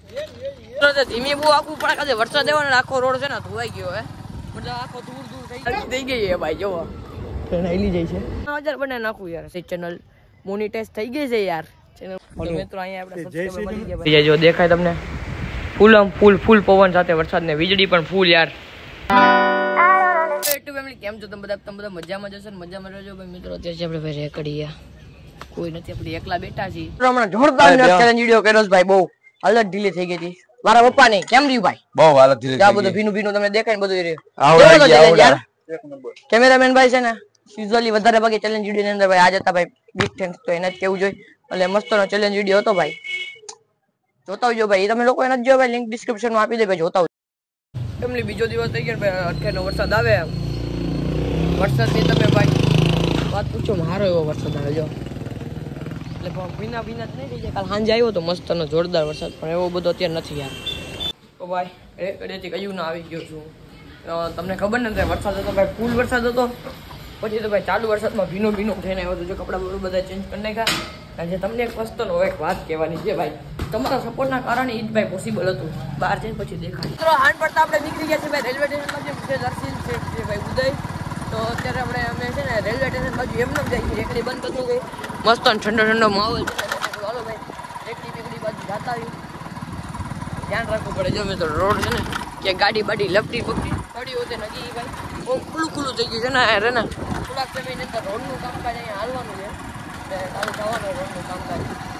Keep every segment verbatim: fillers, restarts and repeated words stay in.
ધીમી બહુ આખું પણ કાજે વરસાદ દેવાનો આખો રોડ છે ને ધોવાઈ ગયો હે બધા આખો દૂર દૂર થઈ ગઈ છે ભાઈ જોવો ટ્રેન આઈલી જાય છે હજાર બને નાખું યાર ચેનલ મોનિટાઈઝ થઈ ગઈ છે યાર ચેનલ મિત્રો અહીંયા આપણે સબસ્ક્રાઇબર મળી ગયા ભાઈ જો દેખાય તમને ફૂલ ફૂલ ફૂલ પવન સાથે વરસાદ ને વીજળી પણ ફૂલ યાર યુટ્યુબ ફેમિલી કેમ છો તમે બધા તમે બધા મજામાં જશો ને મજામાં રહેજો ભાઈ મિત્રો અત્યારે આપણે ભાઈ રેકડીયા કોઈ નથી આપણે એકલા બેઠા છીએ હમણાં જોરદાર ચેલેન્જ વિડિયો કર્યો છે ભાઈ બહુ હાલત ઢીલી થઈ ગઈ હતી મારા પપ્પા ને કેમ રહ્યું ભાઈ બહુ હાલત ઢીલી થઈ ગઈ બધું ભીનું ભીનું તમને દેખાય ને બધું રહ્યું યાર કેમેરામેન ભાઈ છે ને યુઝ્યુઅલી વધારે ભાગે ચેલેન્જ વિડિયો ની અંદર ભાઈ આજ હતા ભાઈ બિગ થેન્ક્સ તો એને જ કેવું જોઈએ એટલે મસ્તનો ચેલેન્જ વિડિયો હતો ભાઈ જોતા આવજો ભાઈ તમે લોકો એને જ જો ભાઈ લિંક ડિસ્ક્રિપ્શન માં આપી દે ભાઈ જોતા આવજો ફેમિલી બીજો દિવસ થઈ ગયો ભાઈ અઠ્યાનો વરસાદ આવે વરસાદ ની તમે ભાઈ વાત પૂછો મારો એવો વરસાદ આવે જો એટલે ભીના ભીના જ નહીં થઈ જાય કાલ સાંજે આવ્યો તો મસ્તનો જોરદાર વરસાદ પણ એવો બધો અત્યારે નથી યાર તો ભાઈ રેકડીથી કયું ના આવી ગયો છું તમને ખબર નથી વરસાદ હતો ભાઈ ફૂલ વરસાદ હતો પછી તો ભાઈ ચાલુ વરસાદમાં ભીનો ભીનો થઈને આવ્યો હતો જો કપડા બપડા બધા ચેન્જ કરી નાખ્યા અને જે તમને એક વસ્તુનો હવે એક વાત કહેવાની છે ભાઈ તમારા સપોર્ટના કારણે ઈ જ ભાઈ પોસિબલ હતું બહાર જઈને પછી દેખાય મિત્રો હાંડ પડતા આપણે નીકળી ગયા છે ભાઈ રેલવે સ્ટેશનમાં જે મુખ્ય દર્શન છે ભાઈ ઉદય તો અત્યારે આપણે અમે છે ને રેલવે સ્ટેશન બાજુ એમને જ જઈએ રેકડી બંધ કરતું ગઈ મસ્ત ઠંડો ઠંડો માહોલ છે ચાલો ભાઈ રેકડી બેકડી બાજુ જાતા આવી ધ્યાન રાખવું પડે જો મિત્રો રોડ છે ને કે ગાડી બાડી લપટી પકડી પડી હોતે નગી ભાઈ બહુ ખુલ્લું ખુલ્લું થઈ ગયું છે ને યાર ને થોડાક સમયની અંદર રોડનું કામકાજ અહીંયા હાલવાનું છે કાલે જવાનું રોડનું કામકાજ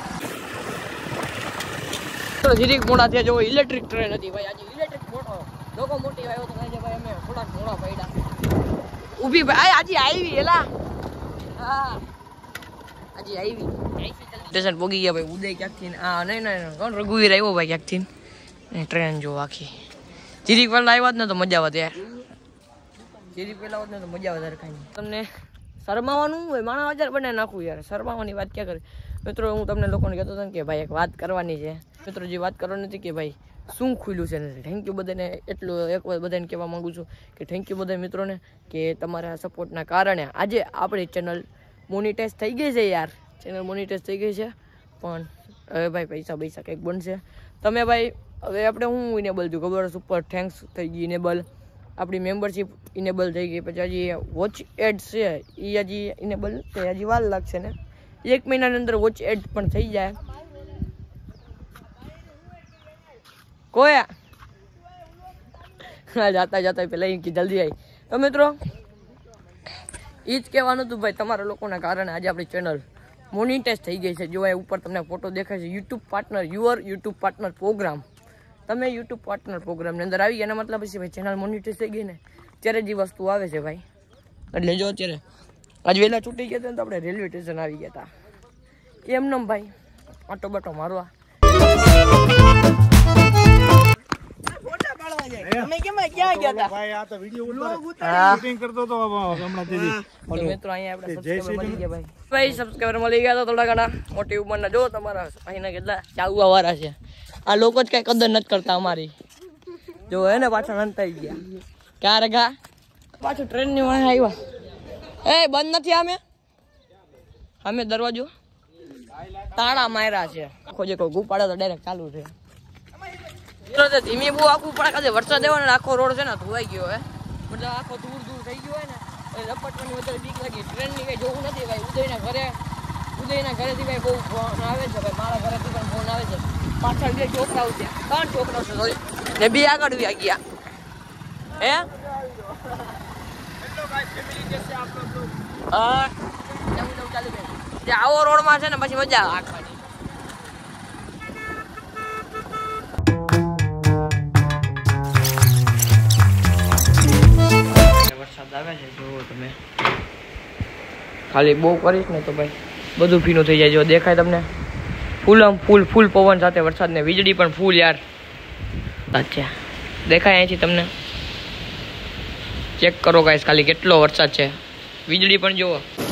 જીરીક મોડા થયા જો ઇલેક્ટ્રિક ટ્રેન હતી ભાઈ આજે ઇલેક્ટ્રિક મોટો લોકો મોટી આવ્યો તો ભાઈ અમે થોડાક મોડા પડ્યા ઊભી ભાઈ આજે આવી એલા હા આજે આવી સ્ટેશન પોગી ગયા ભાઈ ઉદય ક્યાંકથી હા નહીં નહીં કોણ રઘુવીર આવ્યો ભાઈ ક્યાંકથી ટ્રેન જો આખી જીરીક પહેલા આવ્યા જ ને તો મજા આવે યાર જીરીક પહેલા આવત ને તો મજા વધારે કાંઈ તમને શરમાવાનું હોય માણા હજાર બને નાખું યાર શરમાવાની વાત ક્યાં કરે મિત્રો હું તમને લોકોને કહેતો હતો કે ભાઈ એક વાત કરવાની છે મિત્રો જે વાત કરવાની હતી કે ભાઈ શું ખુલ્યું છે થેન્ક યુ બધાને એટલું એક વાર બધાને કહેવા માંગુ છું કે થેન્ક યુ બધા મિત્રોને કે તમારા સપોર્ટના કારણે આજે આપણી ચેનલ મોનિટાઈઝ થઈ ગઈ છે યાર ચેનલ મોનિટાઈઝ થઈ ગઈ છે પણ હવે ભાઈ પૈસા પૈસા કંઈક બનશે તમે ભાઈ હવે આપણે હું ઇનેબલ થયું ખબર સુપર થેન્ક્સ થઈ ગઈ ઇનેબલ આપણી મેમ્બરશીપ ઇનેબલ થઈ ગઈ પછી હજી વોચ એડ્સ છે એ હજી ઇનેબલ નથી હજી વાર લાગશે ને એક મહિનાની અંદર વોચ એડ પણ થઈ જાય કોયા જાતા જાતા પેલા જલ્દી આવી તો મિત્રો એ જ કહેવાનું હતું ભાઈ તમારા લોકોના કારણે આજે આપણી ચેનલ મોનિટાઈઝ થઈ ગઈ છે જો એ ઉપર તમને ફોટો દેખાય છે YouTube partner your YouTube partner program તમે યુટ્યુબ પાર્ટનર પ્રોગ્રામની અંદર આવી ગયા એના મતલબ પછી ભાઈ ચેનલ મોનિટાઈઝ થઈ ગઈ ને ત્યારે જે વસ્તુ આવે છે ભાઈ એટલે જો અત્યારે આજ વહેલા છૂટી ગયા હતા ને તો આપણે રેલવે સ્ટેશન આવી ગયા હતા એમને ભાઈ આટો બાટો મારવા તમે કેમ ક્યાં ગયા હતા ભાઈ આ તો વિડિયો શૂટિંગ કરતો તો હમણાં દીદી મિત્રો અહીંયા આપણે સબસ્ક્રાઇબર મળી ગયા ભાઈ ભાઈ સબસ્ક્રાઇબર મળી ગયા તો થોડા ઘણા મોટી ઉંમરના જો તમારા અહીંના કેટલા ચાવવા વાળા છે આ લોકો જ કઈ કદર નથી કરતા અમારી જો હે ને પાછા અંતાઈ ગયા ક્યાં રગા પાછું ટ્રેન ની વાહે આવ્યા એ બંધ નથી આમે અમે દરવાજો તાળા માર્યા છે આખો જે કોઈ ગુપાડે તો ડાયરેક્ટ ચાલુ છે ધીમી બહુ આખું પણ કાજે વરસાદ દેવાનો આખો રોડ છે ને ધોવાઈ ગયો હે મતલબ આખો દૂર દૂર થઈ ગયો હોય ને લપટવાની વધારે બીક લાગી ટ્રેન ની કઈ જોવું નથી ભાઈ ઉદયના ઘરે ઉદયના ઘરેથી ભાઈ બહુ ફોન આવે છે ભાઈ મારા ઘરેથી પણ ફોન આવે છે પાછળ બે છોકરાઓ છે ત્રણ છોકરાઓ છે સોરી ને બે આગળ વ્યા ગયા હે હા ચાલુ જે આવો રોડમાં છે ને પછી મજા આવે આખવાની વરસાદ આવે છે જો તમે ખાલી બહુ કરીશ ને તો ભાઈ બધું ભીનું થઈ જાય જો દેખાય તમને ફૂલ ફૂલ ફૂલ પવન સાથે વરસાદ ને વીજળી પણ ફૂલ યાર અચ્છા દેખાય અહીંથી તમને ચેક કરો ગાઈસ ખાલી કેટલો વરસાદ છે વીજળી પણ જુઓ